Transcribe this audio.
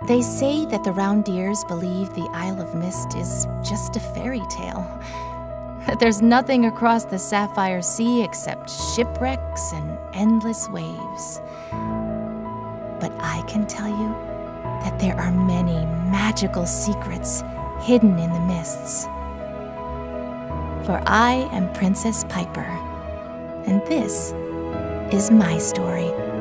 They say that the Roundiers believe the Isle of Mist is just a fairy tale, that there's nothing across the Sapphire Sea except shipwrecks and endless waves. But I can tell you that there are many magical secrets hidden in the mists. For I am Princess Piper, and this is my story.